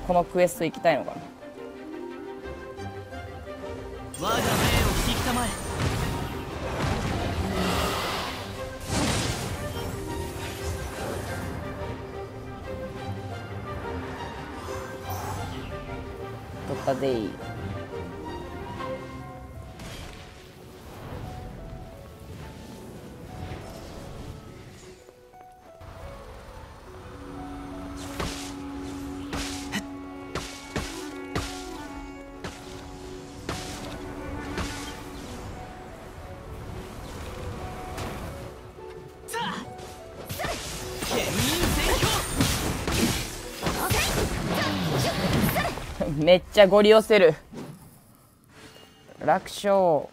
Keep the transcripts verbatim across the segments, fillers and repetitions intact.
このクエスト行きたいのかな。 我が命を聞きたまえ。 取ったでいい。めっちゃゴリ寄せる。楽勝。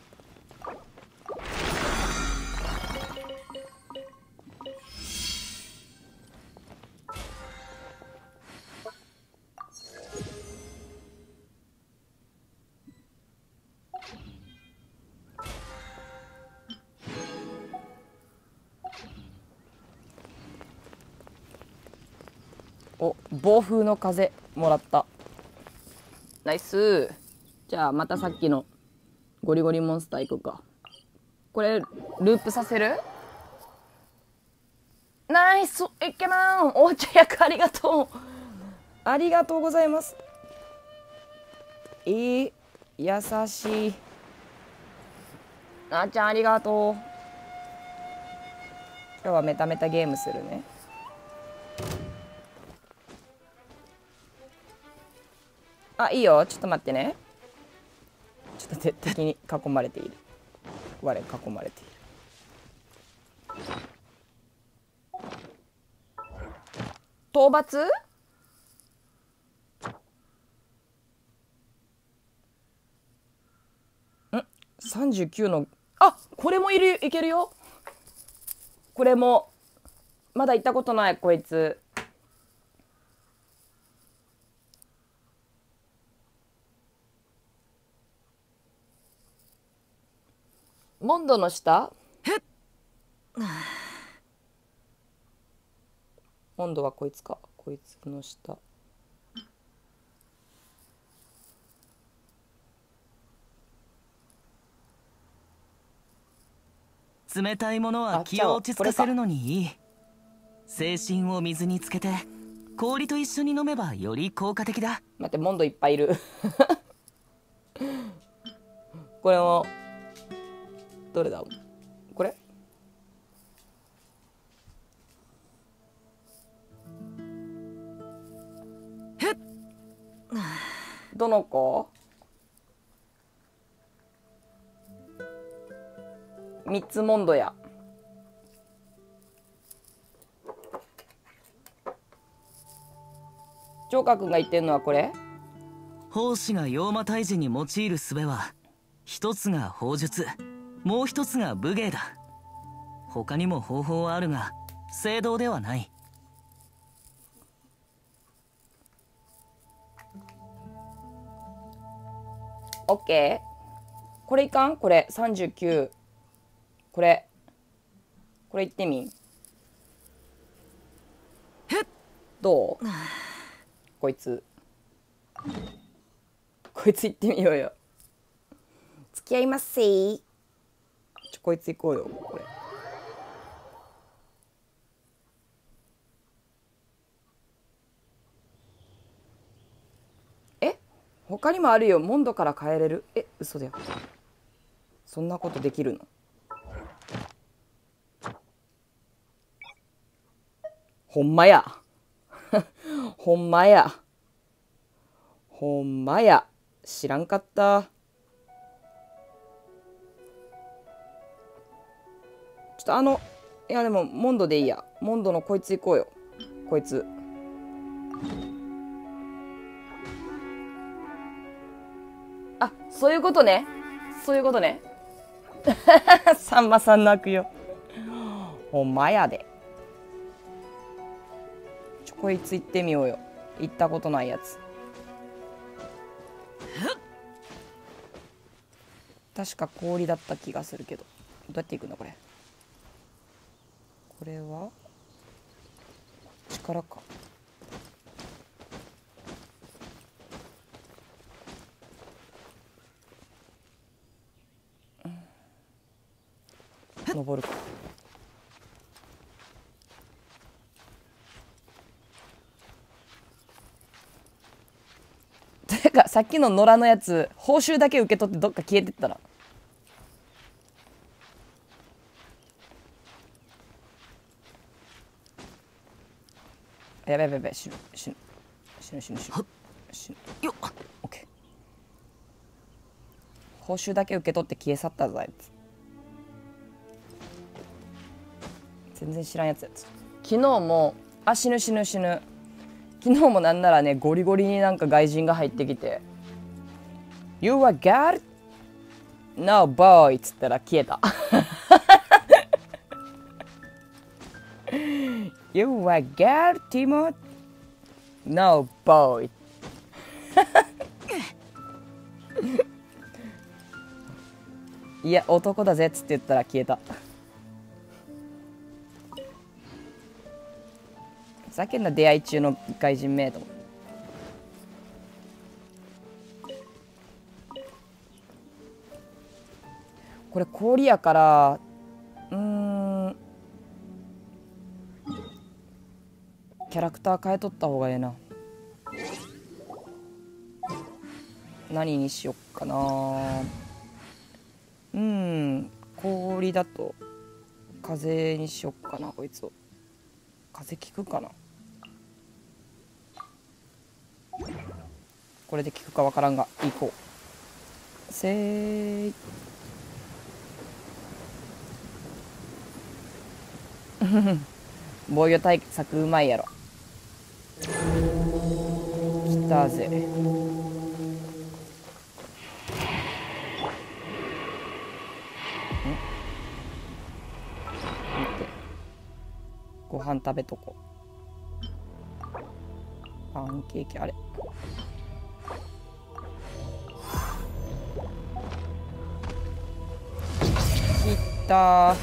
お、暴風の風もらった。ナイス。じゃあまたさっきのゴリゴリモンスター行くか。これループさせる？ナイスイケメン。お茶役ありがとう。ありがとうございます。えー、優しい。あーちゃんありがとう。今日はメタメタゲームするね。あ、いいよ。ちょっと待ってね。ちょっと敵に囲まれている。我囲まれている。討伐？ん ?さんじゅうきゅう の、あ、これもいる、いけるよ。これも、まだ行ったことない、こいつ。モンドの下？モンドはこいつか。こいつの下。 冷たいものは気を落ち着かせるのにいい。精神を水につけて氷と一緒に飲めばより効果的だ。 待って、モンドいっぱいいる。これもどれだ？これ？どの子？三つモンドや。ジョーカー君が言ってんのはこれ？ 法師が妖魔退治に用いる術は一つが砲術、もう一つが武芸だ。他にも方法はあるが正道ではない。 オッケー。これいかん？これさんじゅうきゅう。これこれいってみん。どう？こいつこいついってみようよ。付き合いますせー。ちょこいつ行こうよ。これえ、他にもあるよ。モンドから変えれる。え、嘘だよ。そんなことできるの？ほんまや。ほんまや。ほんまや。知らんかった。ちょっとあの、いやでも、モンドでいいや。モンドのこいつ行こうよ。こいつ。あ、そういうことね。そういうことね。さんまさんの悪用。ほんまやで。ちょ、こいつ行ってみようよ。行ったことないやつ。確か氷だった気がするけど。どうやって行くんだこれ。これは力か。 登るか。てかさっきの野良のやつ報酬だけ受け取ってどっか消えてったら。やべやべやべ、死ぬ死ぬ死ぬ死ぬ死ぬ死ぬよっ。 オッケー。報酬だけ受け取って消え去ったぞあいつ。全然知らんやつやつ。昨日もあ死ぬ死ぬ死ぬ昨日もなんならねゴリゴリになんか外人が入ってきて「You are girl? No boy」っつったら消えた。You are girl, Timo? No boy. いや男だぜっつって言ったら消えた。ふざけんな出会い中の外人名と思って。これ氷やからうーんキャラクター変えとった方がええな。何にしよっかな。うん、氷だと風にしよっかな。こいつを風効くかな。これで効くかわからんが行こう。せーい。防御対策うまいやろ。来たぜ。ご飯食べとこう。パンケーキあれ切ったー。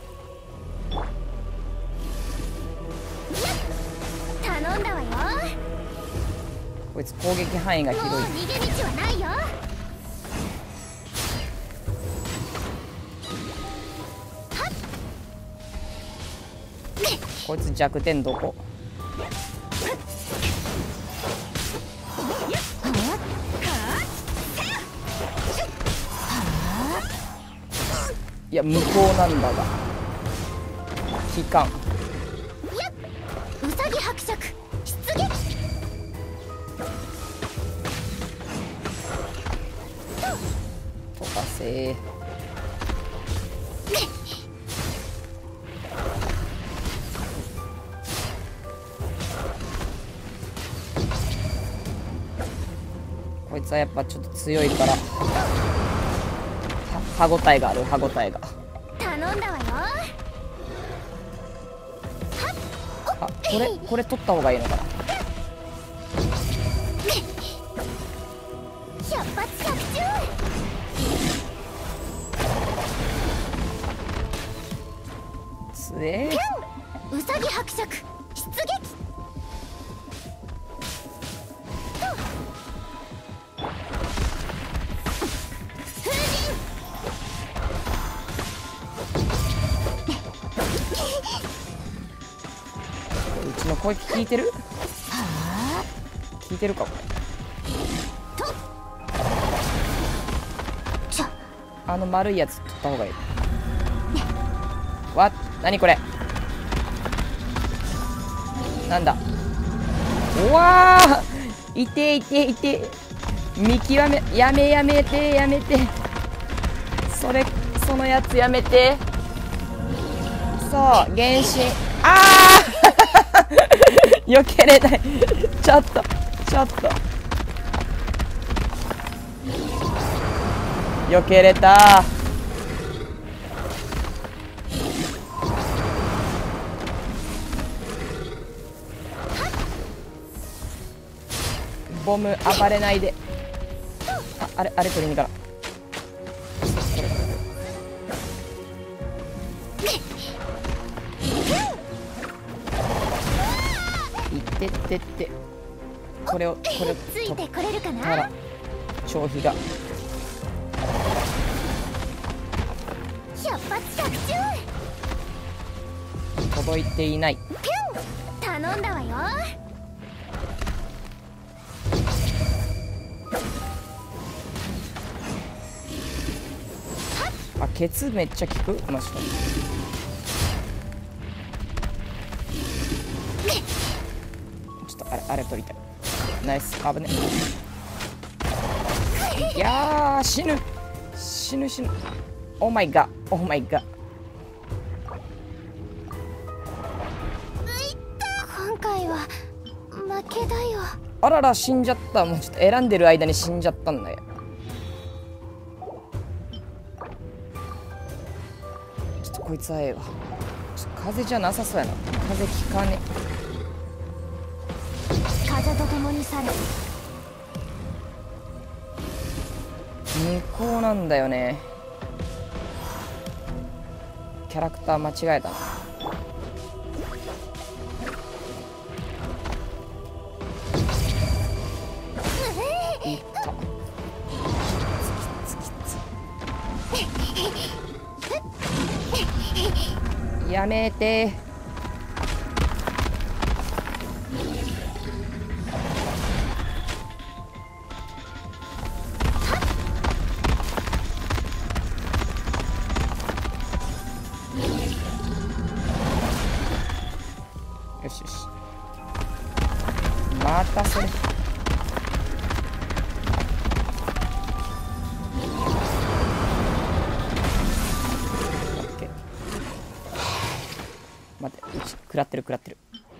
頼んだわよ。 こいつ攻撃範囲が広い。 もう逃げ道はないよ。 こいつ弱点どこ？いや向こうなんだが効かん。 うさぎ伯爵出撃。 とかせー。こいつはやっぱちょっと強いから歯ごたえがある。歯ごたえが。 頼んだわよ。 あ、これこれ取った方がいいのかな。 百発百中。 つえー。 うさぎ伯爵出撃。 うちの攻撃効いてる？効いてるかこれ。あの丸いやつ取った方がいい。わっ、何これ。なんだ。うわー、いていていて。見極め、やめやめてやめて。それそのやつやめて。そう原神。あー避けれない。ちょっとちょっと避けれた。ボム暴れないで。あ、あれあれ取りに行かな。いってってって。これをこれをついてこれるかたらな。 消費が。 百発着中。 届いていない。 ピュン頼んだわよ。 あ、ケツめっちゃ効く。この人。ちょっとあれあれ取りたい。ナイス。危ね。いやー死ぬ死ぬ死ぬ。オーマイガーオーマイガー。 今回は負けだよ。 あらら死んじゃった。もうちょっと選んでる間に死んじゃったんだよ。ちょっとこいつはええわ。ちょっと風じゃなさそうやな。風効かね。 風と共に去る。 向こうなんだよね。キャラクター間違えたな。いったやめて。よしよし。またそれ。待って、うち食らってる食らってる。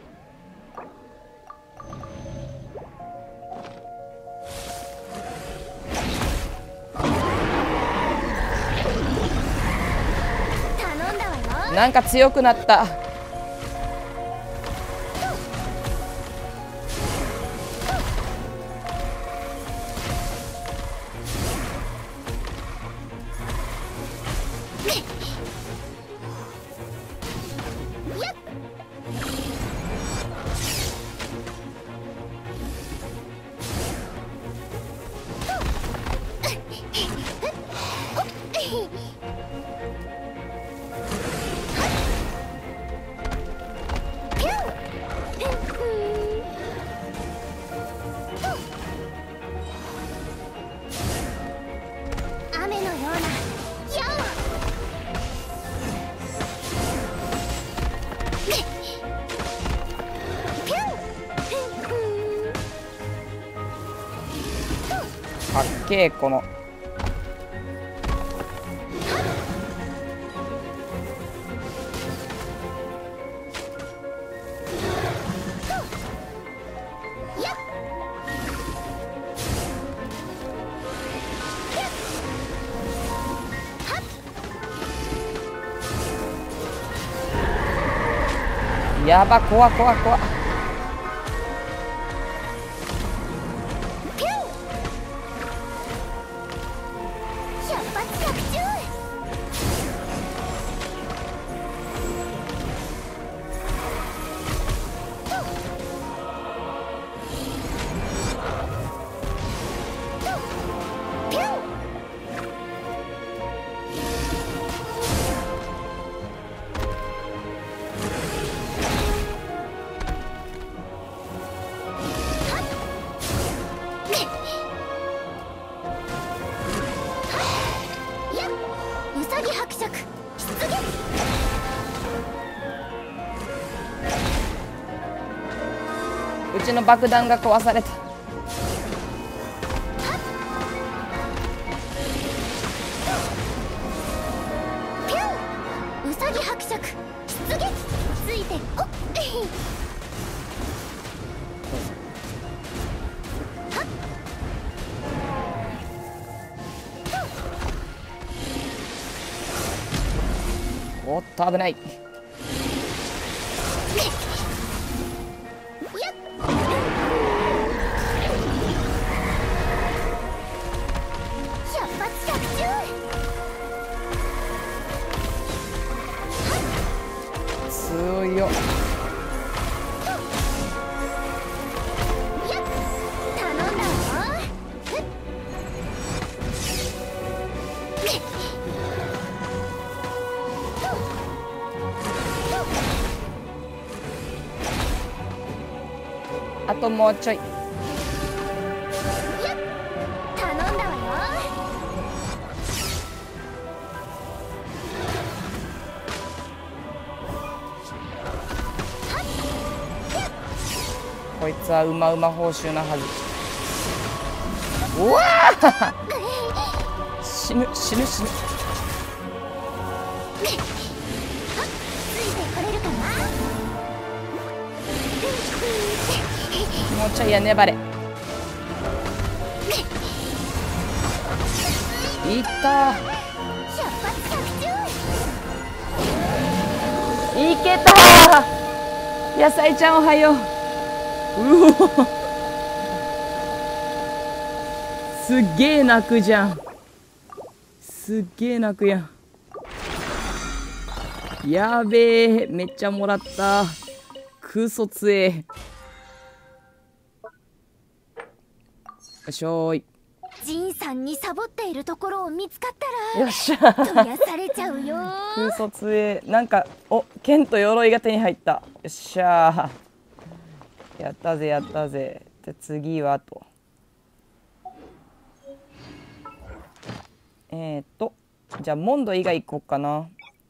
頼んだわよ。 なんか強くなった。 雨のような矢を。 かっけえこの。やば、怖怖怖。 出発着中。うさぎ伯爵出現。 うちの爆弾が壊された。 うさぎ伯爵出撃。ついておっ。 おっと危ない。 出発着中。 強いよ。 頼んだわよ。 ともうちょい。 頼んだわよ。 こいつはうまうま報酬なはず。うわー死ぬ死ぬ死ぬ。 ついてこれるかな。 もうちょいや粘れ。いった百発百中。 いけたー。野菜ちゃんおはよう。うおすっげえ泣くじゃん。すっげえ泣くやん。やべえ、めっちゃもらった。空卒え。よいしょーい。 ジンさんにサボっているところを見つかったらよっしゃとやされちゃうよ。 空卒え。なんか、お、剣と鎧が手に入った。よっしゃー。やったぜやったぜ。で次はと。えー、っとじゃあモンド以外行こうかな。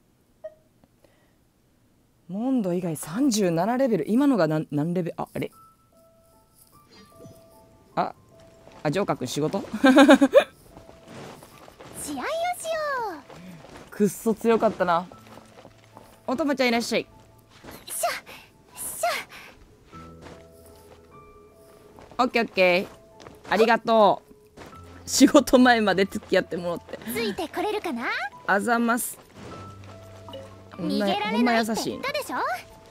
モンド以外さんじゅうななレベル。今のが何何レベル。ああれああジョーカー君仕事試合をしよう。 くっそ強かったな。おともちゃんいらっしゃい。 しゃしゃオッケーオッケー。ありがとう。仕事前まで付き合ってもらって。 ついてこれるかな。 あざます。ほん逃まげられないほんま優しいって言ったでしょ。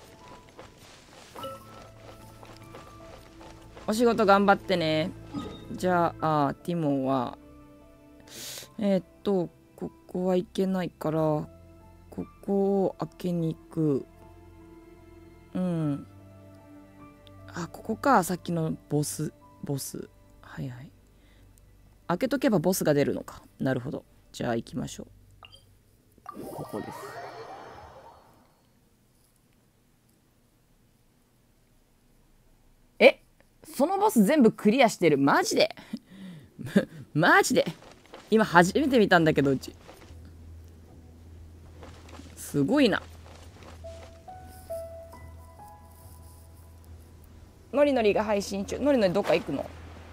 お仕事頑張ってね。じゃあ、あティモはえー、っとここはいけないからここを開けに行く。うんあここか。さっきのボスボスはいはい。開けとけばボスが出るのか。なるほど。じゃあ行きましょう。ここです。えそのボス全部クリアしてる。マジでマジで今初めて見たんだけどうち。すごいな。のりのりが配信中。のりのりどっか行くの。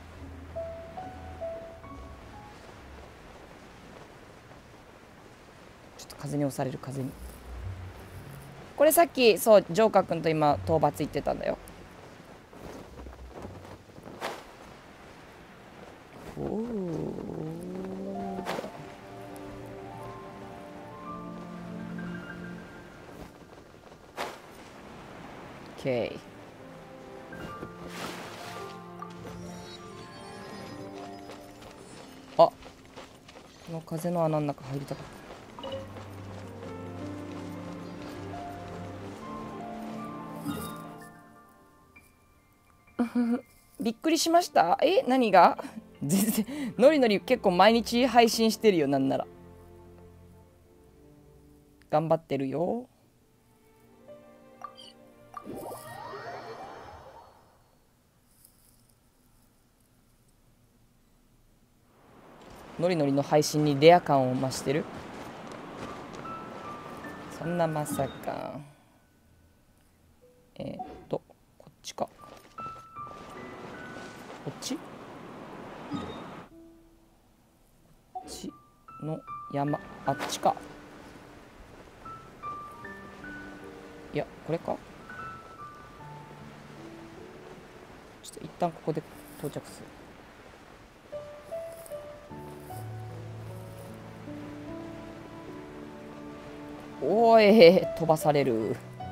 ちょっと風に押される。風に。これさっきそうジョーカー君と今討伐行ってたんだよ。おおケー。あこの風の穴の中入りたかった。びっくりしました。え何が全然のりのり結構毎日配信してるよ。なんなら頑張ってるよ。のりのりの配信にレア感を増してる。そんなまさか。えー、っとこっちか。こっちこっちの山。あっちか。いやこれか。ちょっと一旦ここで到着する。おい飛ばされる。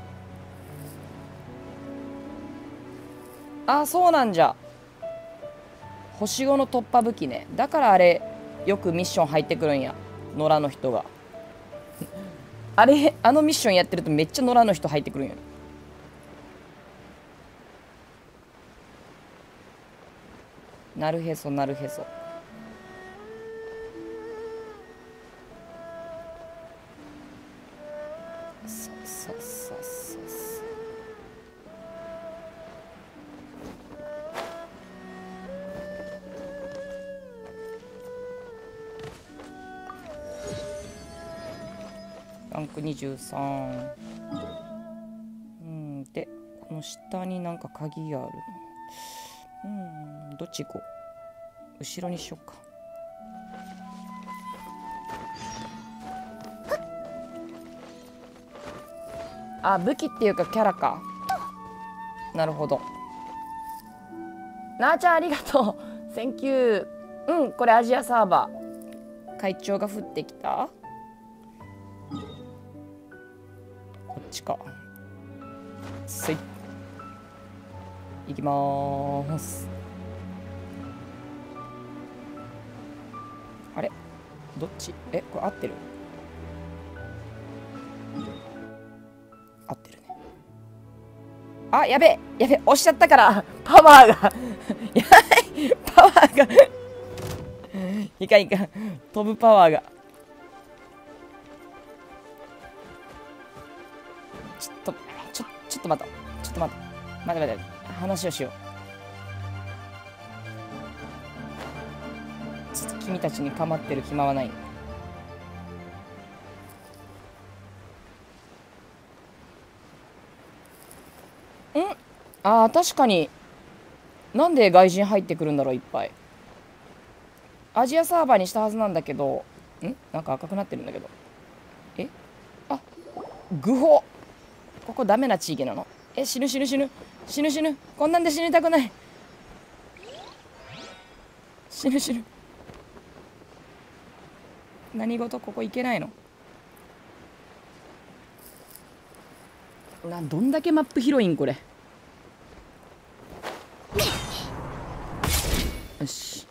あそうなんじゃ。星ごの突破武器ね。だからあれよくミッション入ってくるんや。野良の人があれあのミッションやってるとめっちゃ野良の人入ってくるんや。なるへそなるへそ。さささささくにじゅうさん。うんでこの下になんか鍵があるの。うんどっち行こう。後ろにしようか。あ、武器っていうかキャラか。なるほど。なあちゃんありがとう。センキュー。うん、これアジアサーバー。会長が降ってきた。こっちか。せい。行きまーす。あれどっち？え、これ合ってる？合ってるね。あ、やべえやべえ押しちゃったからパワーがやばいパワーがいかんいかん飛ぶパワーがちょっとちょちょっと待ったちょっと待って待って待って話をしよう。ちょっと君たちに構ってる暇はない。んあー確かになんで外人入ってくるんだろういっぱい。アジアサーバーにしたはずなんだけどんなんか赤くなってるんだけどえあグホここダメな地域なの。え死ぬ死ぬ死ぬ死ぬ死ぬこんなんで死にたくない。死ぬ死ぬ何事ここ行けないの。などんだけマップ広いんこれ。よし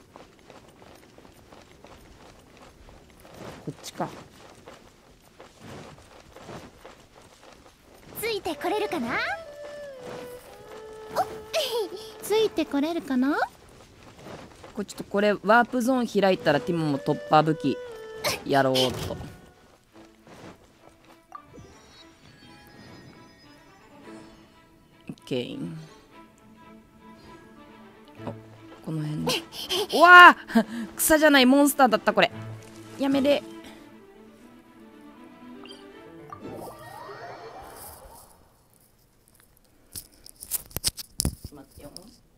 こっちか。 ついてこれるかな。ついてこれるかな。 これちょっとこれワープゾーン開いたらティモも突破武器やろうと。オッケー。この辺でうわー草じゃないモンスターだったこれ。やめれ。待ってよ。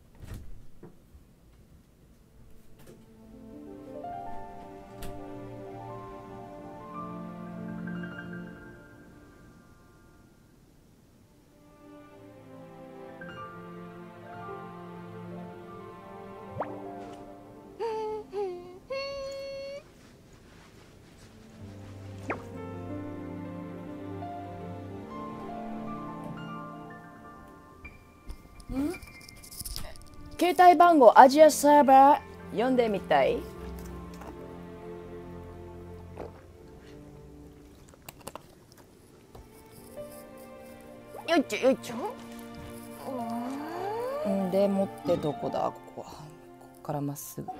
携帯番号アジアサーバー読んでみたい。よいちょよいちょ。んで持ってどこだここは。ここからまっすぐか。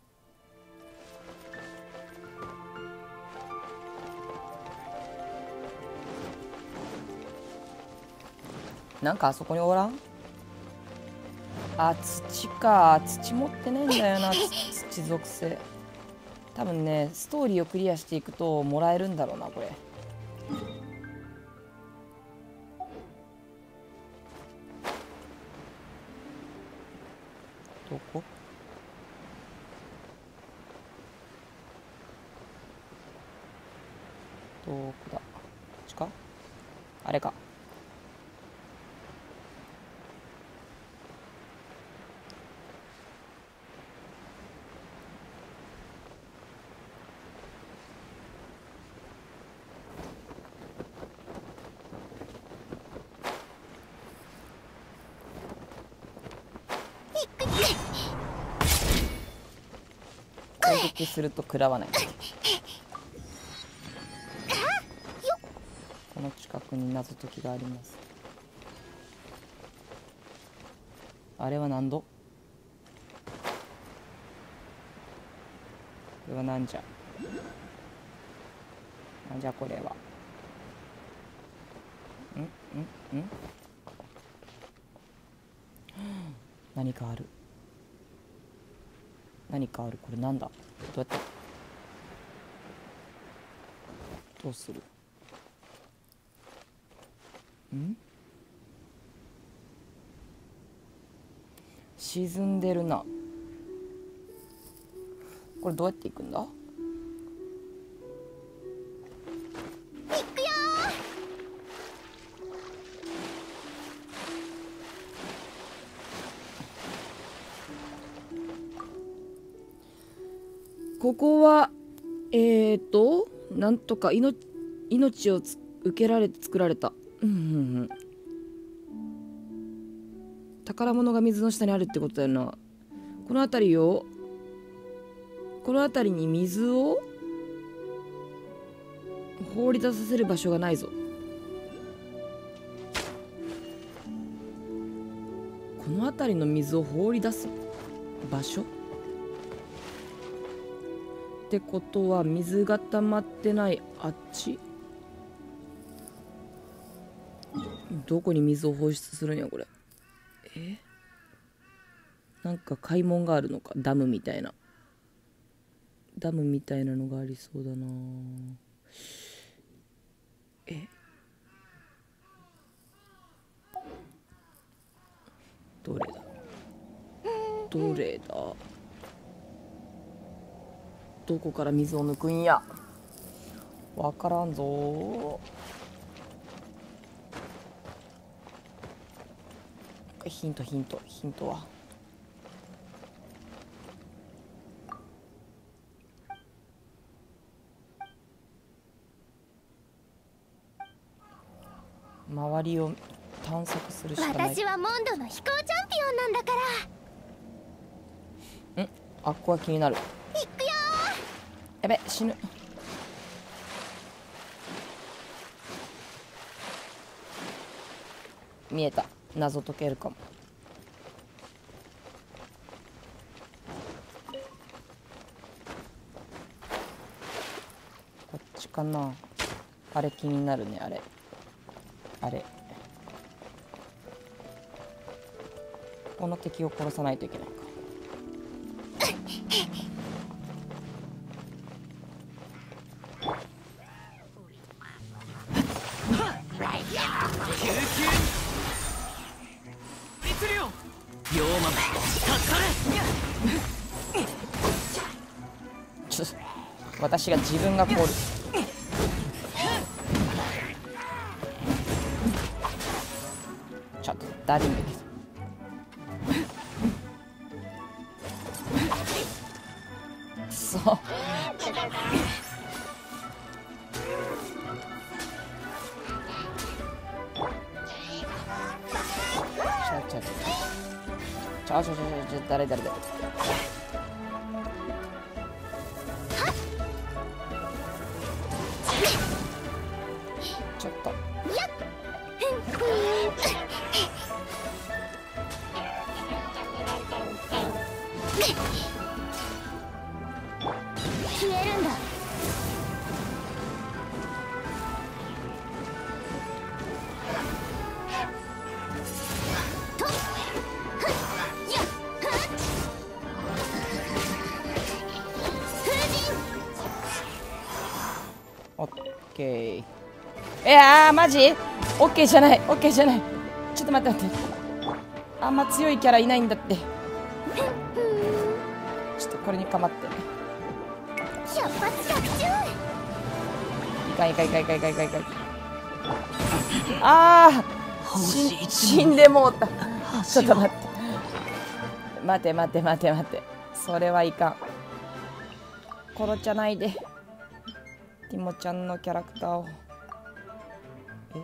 なんかあそこにおらん？あ、土か。土持ってないんだよな。土属性。多分ね、ストーリーをクリアしていくともらえるんだろうな、これ。どこ？どこだ？こっちか？あれか。攻撃すると食らわない。この近くに謎解きがあります。あれは何度？これはなんじゃ？なんじゃこれは。んんん何かある。何かある。これなんだ。どうやってどうする。 ん沈んでるな。これどうやって行くんだ？ここはえーとなんとか命命をつ受けられて作られた、うんうんうん、宝物が水の下にあるってことだよな。この辺りをこの辺りに水を放り出させる場所がないぞ。この辺りの水を放り出す場所ってことは、水が溜まってないあっち、どこに水を放出するんやこれ。えなんか開門があるのか。ダムみたいなダムみたいなのがありそうだな。えどれだどれだどこから水を抜くんや。わからんぞ。ヒントヒントヒントは周りを探索するしかない。 私はモンドの飛行チャンピオンなんだから。 んあっこは気になる。 行くよやべ死ぬ。見えた。謎解けるかも。こっちかな。あれ気になるね。あれあれこの敵を殺さないといけないか。ちょっと私が自分が凍る。ちょっとだるいんだけど。そうちょちょちょちょちょちょちょ誰誰誰ちょっと消えるんだ。とっふっやっふっ風神。 オッケー。いやーマジオッケーじゃない。オッケーじゃない。ちょっと待って待って。あんま強いキャラいないんだって。ちょっとこれにかまって百発百中。 いかんいかんいかんいかんいかんいかんいかん。ああ死死んでもうた。ちょっと待って待て待て待て待て。それはいかん。殺ちゃないで。ティモちゃんのキャラクターを。え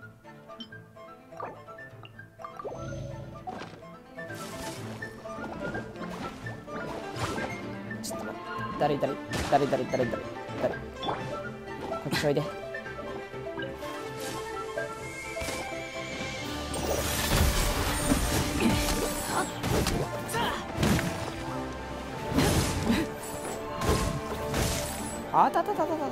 ちょっと待って。誰誰誰誰誰誰誰こっちおいで。あたたたたたた。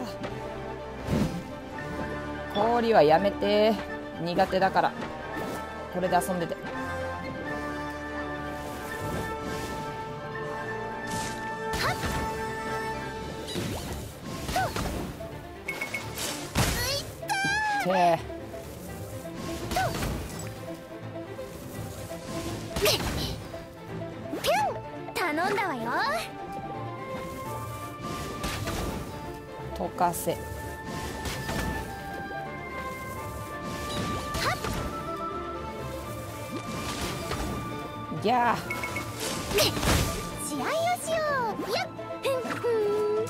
氷はやめて。苦手だから。これで遊んでて。いってー。 頼んだわよ。 溶かせ。ギャー。 試合をしよう。やっふんふん。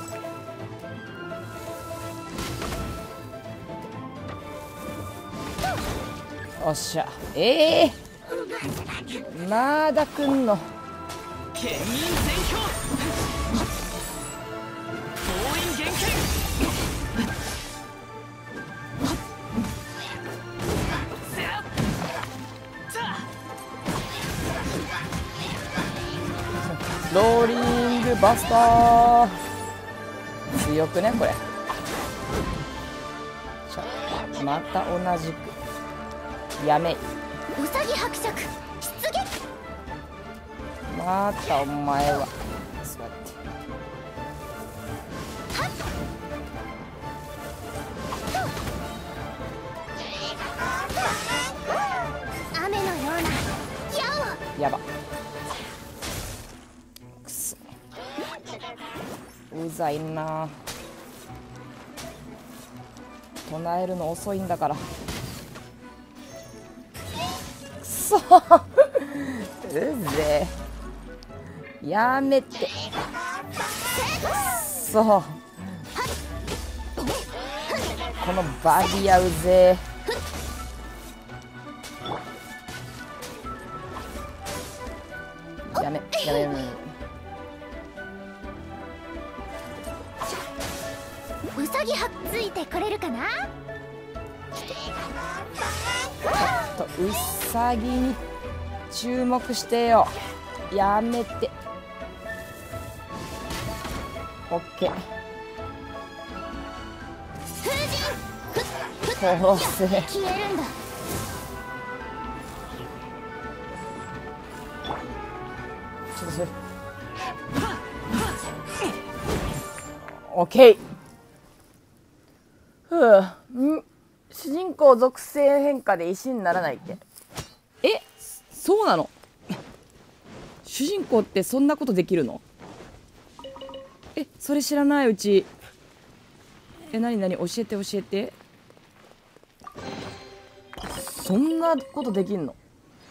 おっしゃ。ええー、まだ来んの。 剣印全氷封印厳剣ローリングバスター強くねこれ。じゃまた同じくやめ。 ウサギ伯爵出撃。 またお前は座って。 雨のような矢を。 やば。くそうざいな。唱えるの遅いんだから。くそうぜやめて。くそこのバリアうぜやめやめやめ。 ウサギはついてこれるかな。 とうさぎに注目してよ。やめて。オッケー。殺せ。 消えるんだ。 ちょっとそれ。オッケー。ふうん主人公属性変化で石にならないって。え、そうなの？主人公ってそんなことできるの？え、それ知らないうち。え、なになに教えて教えて。そんなことできんの？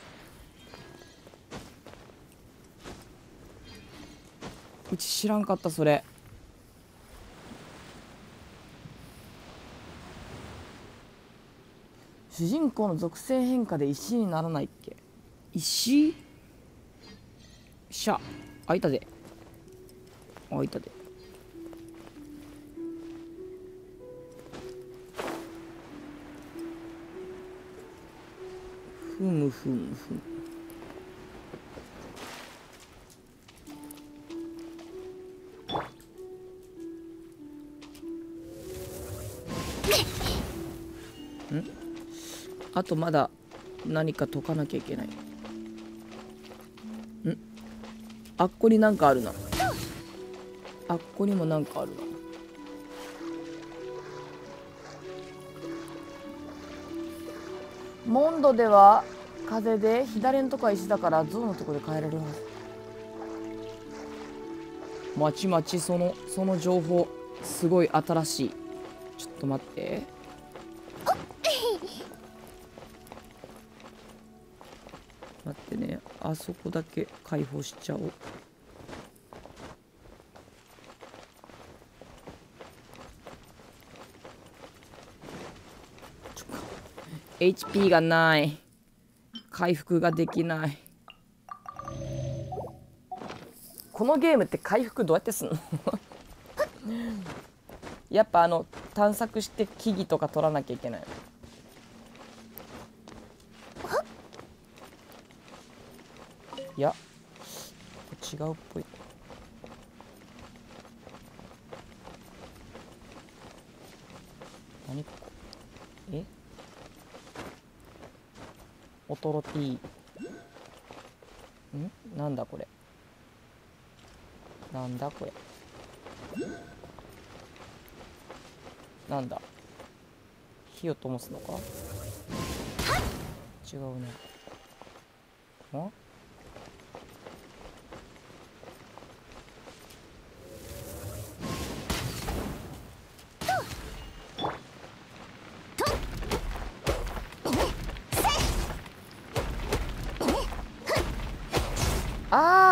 うち知らんかったそれ。主人公の属性変化で石にならないっけ。石しゃ開いたで開いたで。ふむふむふむ。んあとまだ何か解かなきゃいけない。んあっこになんかあるな。あっこにもなんかあるな。モンドでは風で左のとこは石だから象のとこで変えられるはず。まちまちそのその情報すごい新しい。ちょっと待って。待ってね、あそこだけ解放しちゃおう。ちょ エイチピー がない。回復ができない。このゲームって回復どうやってすんのやっぱあの探索して木々とか取らなきゃいけない。いや違うっぽい。何ここ。えオトロティーんなんだこれ。なんだこれ。なんだ火を灯すのか。違うね。ん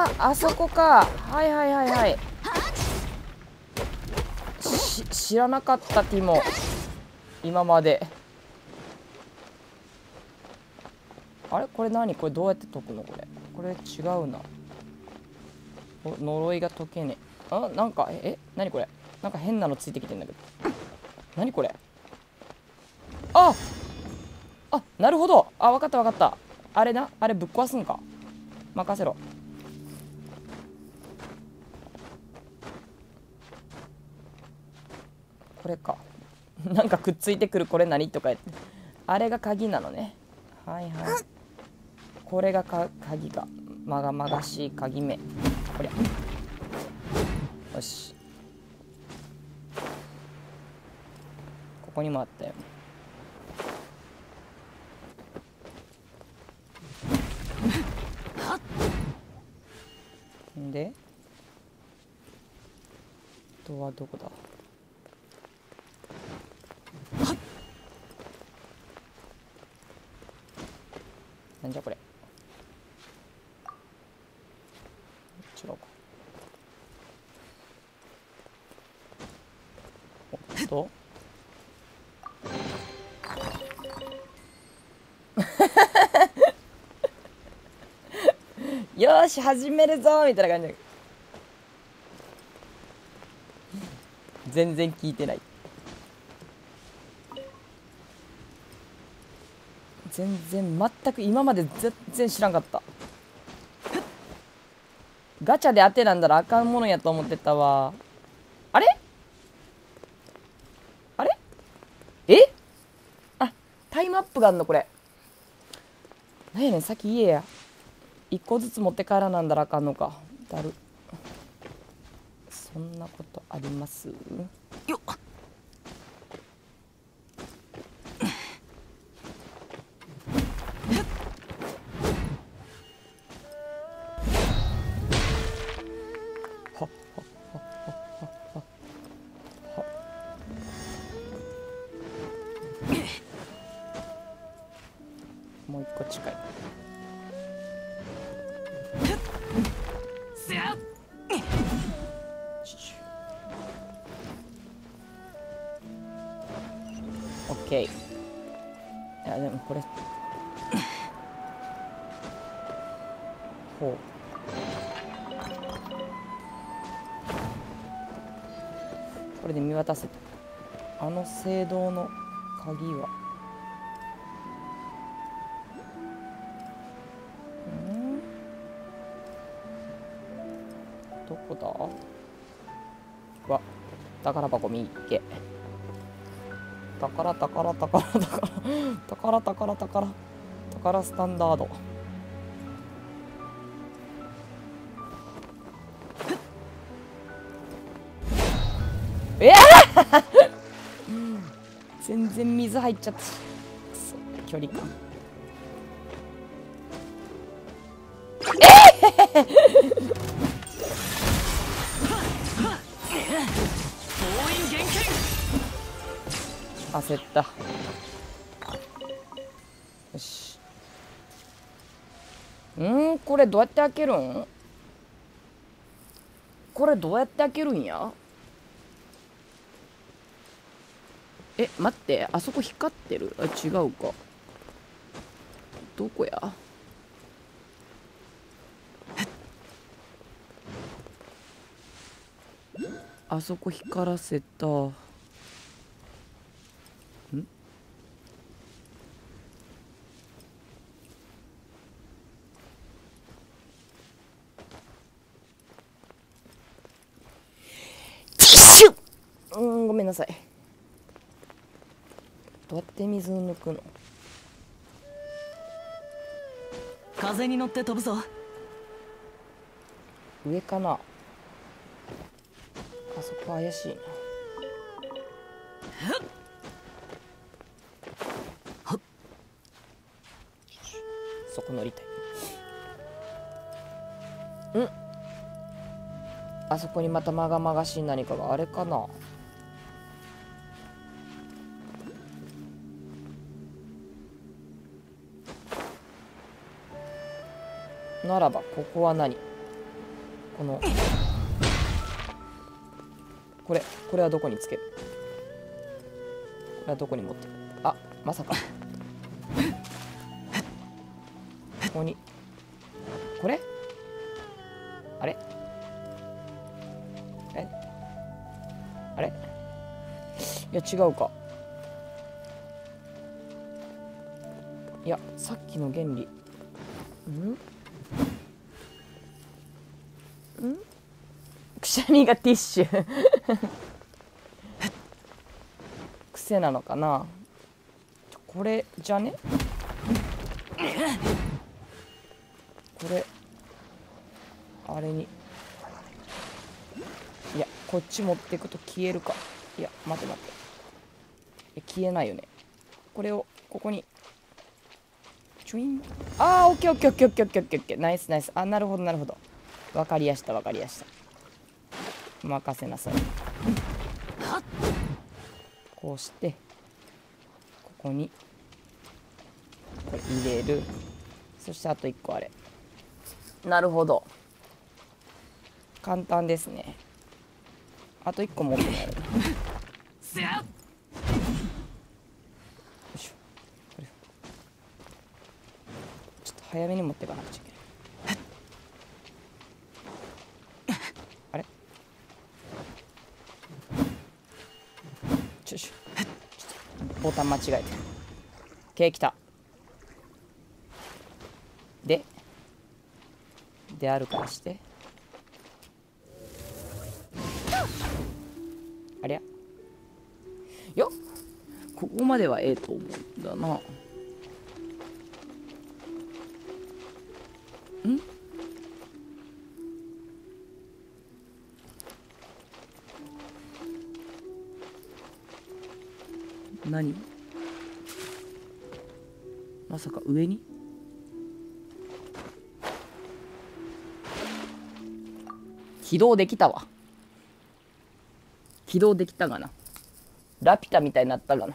あそこか。はいはいはいはい。し知らなかったティモ、今まで。あれこれ何、これどうやって解くの、これこれ違うな。お呪いが解けねえ。あ、なんかえ何これ、なんか変なのついてきてんだけど、何これ。ああ、なるほど。あ、分かった分かった。あれな、あれぶっ壊すんか。任せろ。これか。なんかくっついてくる、これ何とか言って、あれが鍵なのね。はいはい、これがか鍵がまがまがしい鍵目。こりゃよし、ここにもあったよ。んであとはどこだ。なんじゃこれ。違うか。おっとよーし始めるぞみたいな感じで全然聞いてない。全然全く今まで全然知らんかった。ガチャで当てなんだらあかんものやと思ってたわ。あれあれえあ、タイムアップがあんのこれ。なんやねん、先言えや。一個ずつ持って帰らなんだらあかんのか。だる。そんなことありますよっ。 もう一個近い。オッケー。いやでもこれほう、これで見渡せた。あの聖堂の鍵はんどこだ。わ、宝箱見っけ。宝宝宝宝宝宝宝宝宝スタンダード。えー、全然水入っちゃったし、くそ距離感。えー、焦った。よし。んー、これどうやって開けるん。これどうやって開けるんや。え、待って、あそこ光ってる。あ、違うか。どこや。あそこ光らせた。んティッシュ。うん、ごめんなさい。どうやって水抜くの。 風に乗って飛ぶぞ。 上かな。あそこ怪しいな。そこ乗りたい。ん、あそこにまたまがまがしい何かが。あれかな。ならばここは何。 このこれこれはどこにつける？これはどこに持ってる？あ、まさかここにこれあれえあれいや違うか。いやさっきの原理んんくしゃみがティッシュ癖なのかな。これじゃねこれあれにいやこっち持っていくと消えるか。いや待て待てえ消えないよね。これをここにチュイン。あーオッケーオッケーオッケーオッケーオッケーオッケーオッケーナイスナイス。あなるほどなるほどわかりやしたわかりやした。任せなさい。こうしてここにこれ入れる。そしてあといっこあれ。なるほど簡単ですね。あといっこ持ってもらえる。よいしょ。これちょっと早めに持っていかなくちゃいけない。あれちょちょボタン間違えてる。K 来た。でであるからしてありゃよっここまではええと思うんだな。ん何まさか上に起動できたわ。起動できたがな。ラピュタみたいになったがな。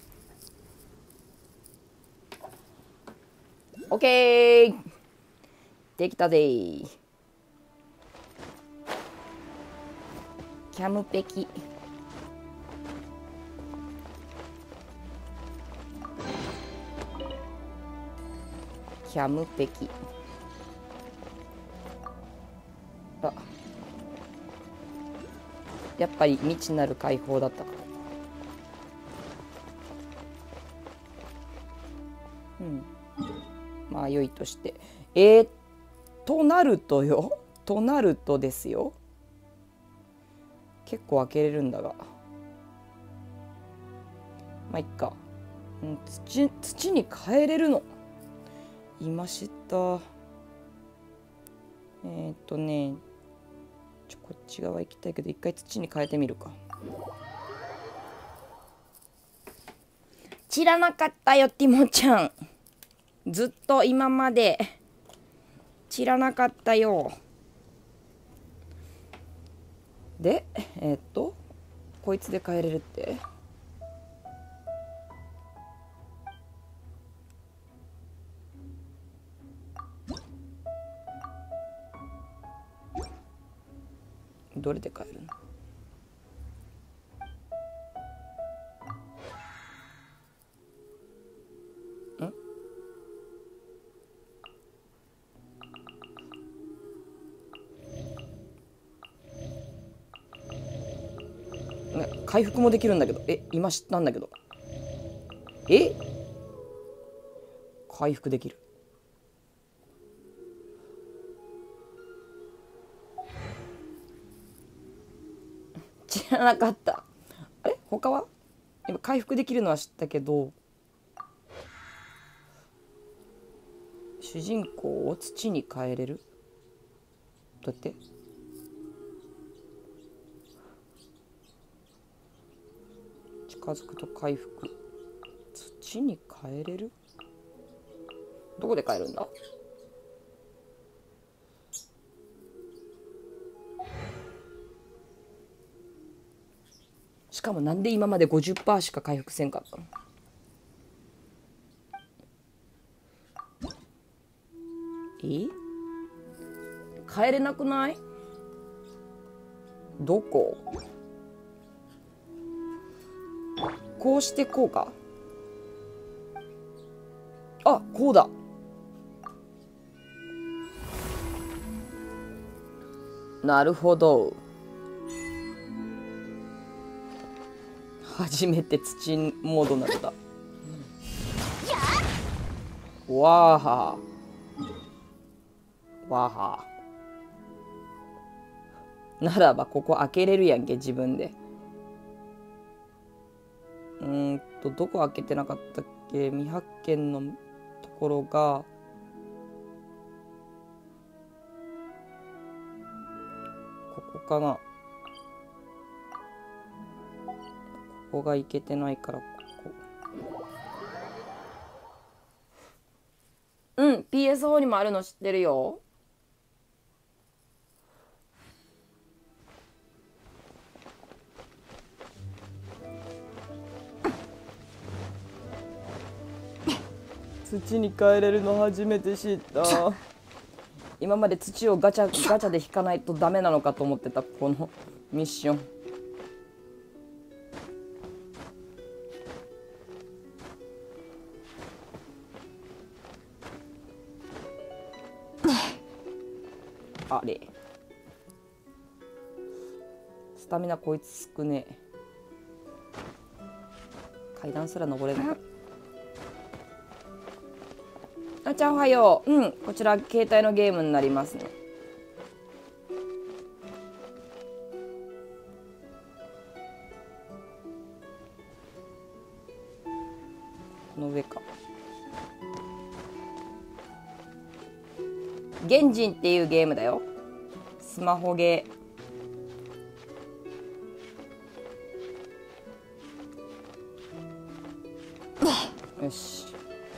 オッケーできたぜー。キャムペキキャムペキあやっぱり未知なる解放だったか。うんまあ良いとして。えー、となるとよとなるとですよ。結構開けれるんだがまあいっか、うん、土, 土に変えれるの今知った。えー、っとねちょこっち側行きたいけど一回土に変えてみるか。知らなかったよティモちゃん。ずっと今まで知らなかったよ。でえー、っとこいつで変えれるってどれで変えるの？回復もできるんだけどえ今知ったんだけどえ回復できる。知らなかった。あれ他は今回復できるのは知ったけど主人公を土に変えれるどうやって近づくと回復土に変えれるどこで変えるんだしかもなんで今まで ごじゅっパーセント しか回復せんかったのえ変えれなくないどこ？こうしてこうか。あ、こうだ。なるほど。初めて土モードになった。わーはー。わーはー。ならばここ開けれるやんけ、自分で。うーんと、どこ開けてなかったっけ？未発見のところが、ここかな。ここがいけてないから、ここ。うん、ピーエスフォー にもあるの知ってるよ。土に帰れるの初めて知った。今まで土をガチャガチャで引かないとダメなのかと思ってた、このミッション。あれ、スタミナこいつ少ねえ。階段すら登れない。あちゃんおはよう。うん、こちら携帯のゲームになりますね。この上か。原人っていうゲームだよ。スマホゲー。よし。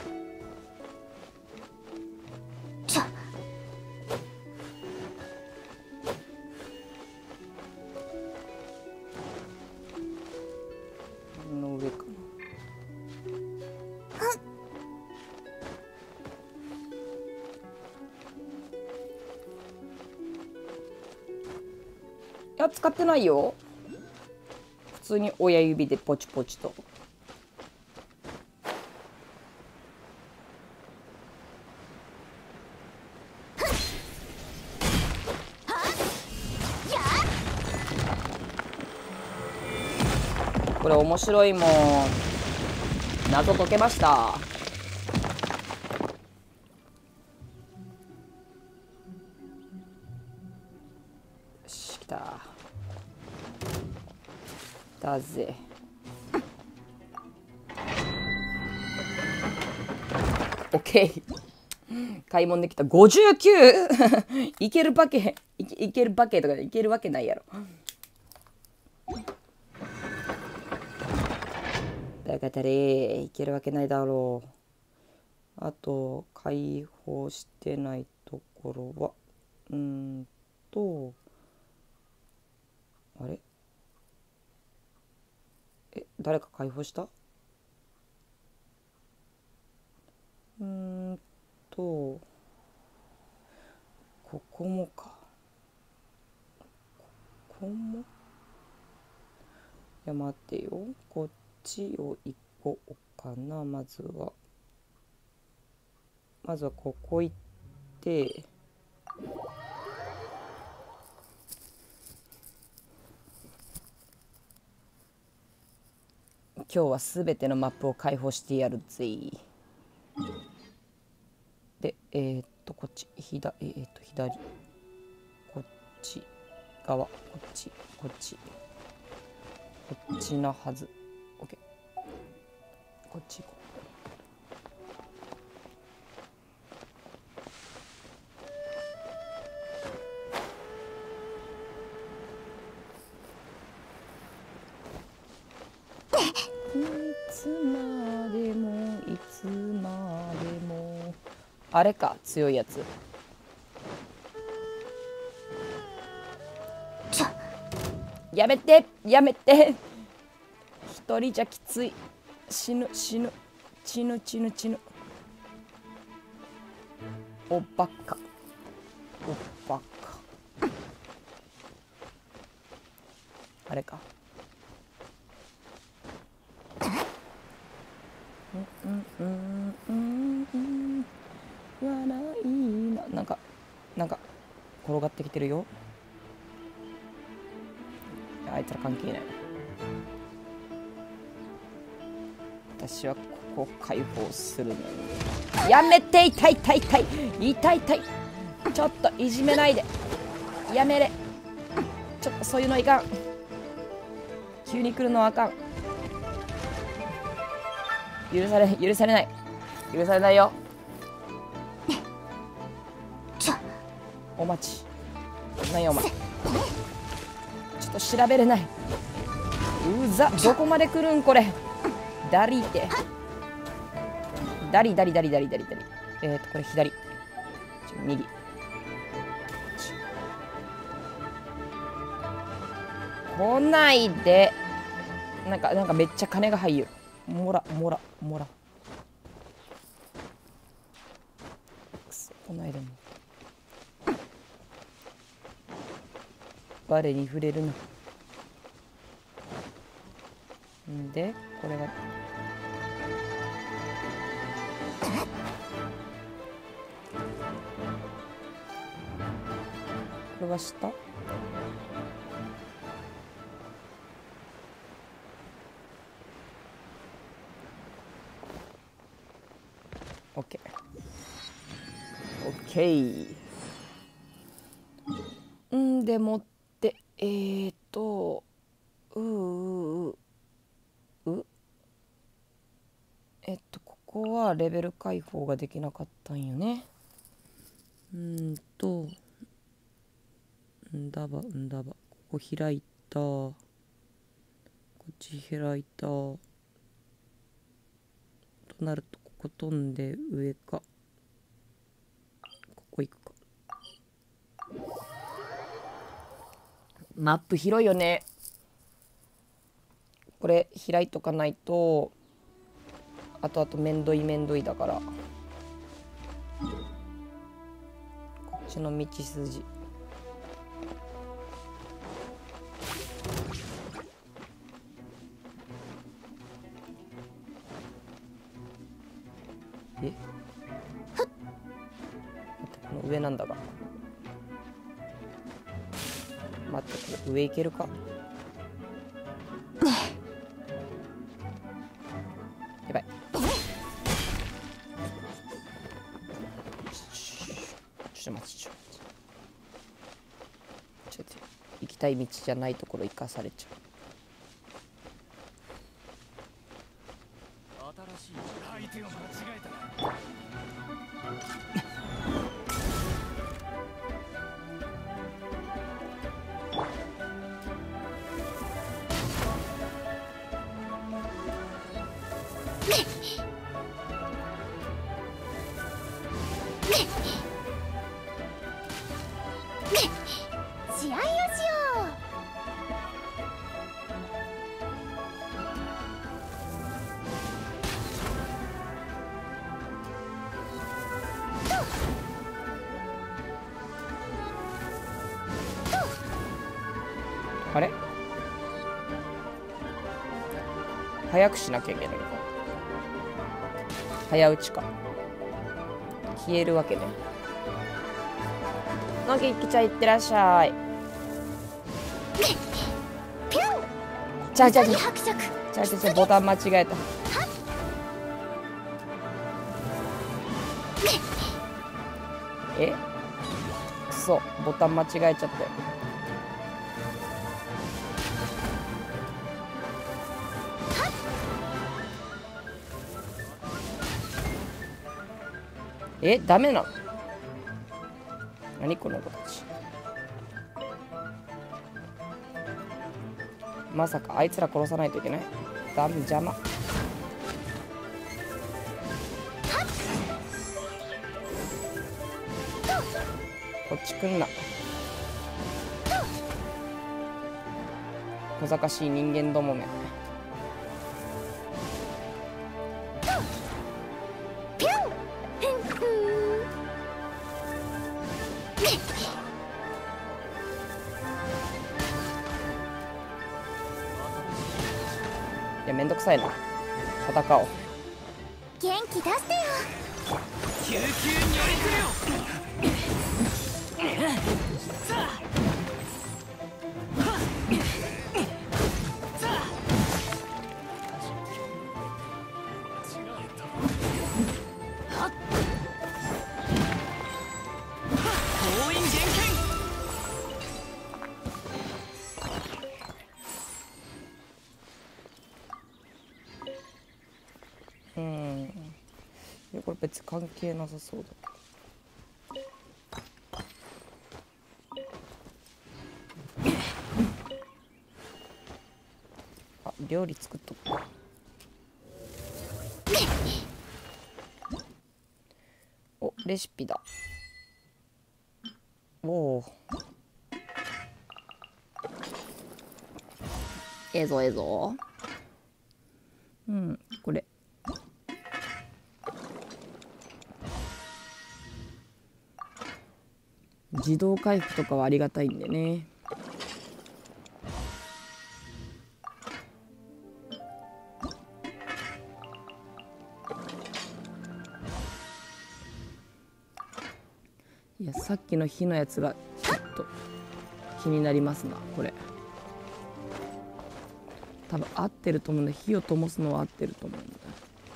この上かな。いや、使ってないよ。普通に親指でポチポチと。これ面白いもん。謎解けました。よし、来た。だぜ。オッケー。買い物できた。ごじゅうきゅう いけるわけいけ、いけるわけとかいけるわけないやろ。だかられいけるわけないだろう。あと解放してないところはうーんとあれえ誰か解放した？うーんとここもか。ここもいや待ってよ、こっちを行こうかな。まずはまずはここ行って今日はすべてのマップを開放してやるぜ。でえー、っとこっち左えー、っと左こっち側こっちこっちこっちのはず。 OK こっち行こう。いつまでもいつまでもあれか強いやつ。やめてやめて、一人じゃきつい。死ぬ死ぬ死ぬ死ぬ死ぬ。おバカおバカ。 あれか。うんうんうんうん笑いな。なんかなんか転がってきてるよ。あいつら関係ない。私はここを解放するのに。やめて。痛い痛い痛い痛い痛い。ちょっといじめないで。やめれ。ちょっとそういうのいかん。急に来るのはあかん。許され許されない。許されないよ。お待ち。何やお前。ちょっと調べれない。うざ。どこまで来るんこれ。ダリってダリダリダリダリダリダリ。えっとこれ左。ちょ右。来ないで。なんかなんかめっちゃ金が入る。もらもらもら。くそ、来ないでも。我に触れるな。んでこれがこれは下。オッケーオッケー。んでもってえー、っとううううえっとここはレベル解放ができなかったんよね。うんとんだばんだばここ開いた。こっち開いたとなるとここ飛んで上か。ここ行くか。マップ広いよね。これ開いとかないとあとあとめんどいめんどいだから。こっちの道筋。え、待って、この上なんだが。待って、これ上行けるか。やばい。ちょっと待って、ちょっと待って。ちょっと行きたい道じゃないところ行かされちゃう。 新しい相手を間違えた。 試合をしよう。 あれ早くしなきゃいけないのか。早打ちか。消えるわけね。のぎきちゃんいってらっしゃい。ちゃちゃちゃ伯爵。 ちゃちゃちゃボタン間違えた。えくそ、ボタン間違えちゃったよ。え、ダメなの？何この子たち。まさかあいつら殺さないといけない？ダメ、邪魔。こっち来んな。小賢しい人間どもめ。 いやめんどくさいな。戦おう。 元気出してよ。 救急に寄り来るよ。 うん。いやこれ別に関係なさそうだ。あ、料理作っとくか。お、レシピだ。おお。ええぞええぞ。うん、これ。自動回復とかはありがたいんでね。いやさっきの火のやつがちょっと気になりますな。これ多分合ってると思うんだ。火を灯すのは合ってると思うんだ。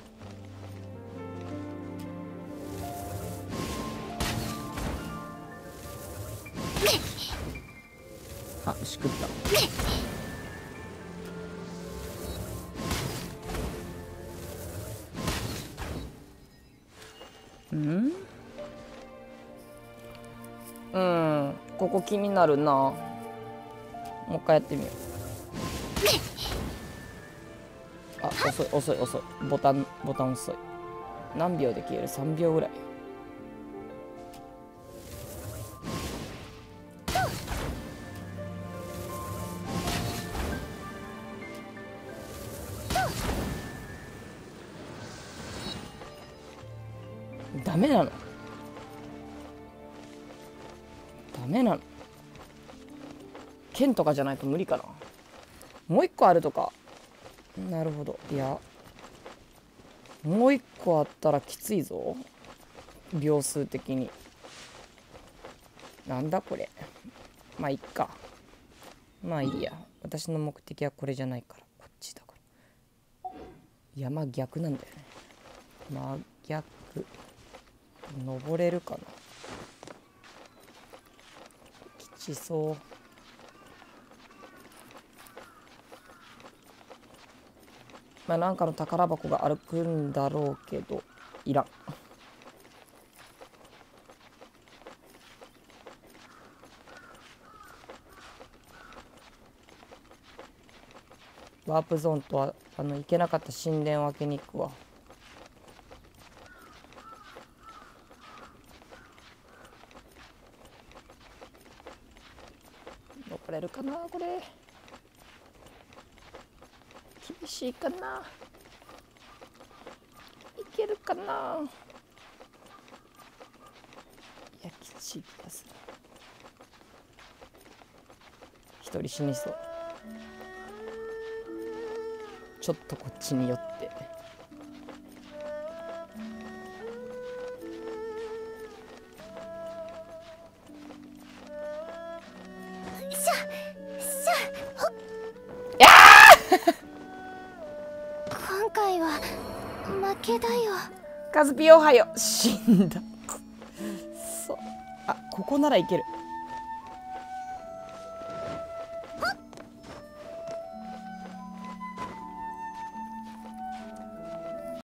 あ、しくった。うんうん、ここ気になるな。もう一回やってみよう。あ、遅い遅い遅い。ボタンボタン遅い。何秒で消える？さんびょうぐらい。ダメなの？ダメなの？剣とかじゃないと無理かな。もう一個あるとか。なるほど。いやもう一個あったらきついぞ、秒数的に。なんだこれ。まあいっか。まあいいや。私の目的はこれじゃないから、こっちだから。山逆なんだよね。真逆。登れるかな。きちそう。まあなんかの宝箱が歩くんだろうけどいらん。ワープゾーンとはあの行けなかった神殿を開けに行くわ。登れるかなこれ。厳しいかな。いけるかな。いやきつい気がする。一人死にそう。ちょっとこっちに寄って。 今回は負けだよ。 カズピオハヨ死んだ。そう。あ、ここならいける。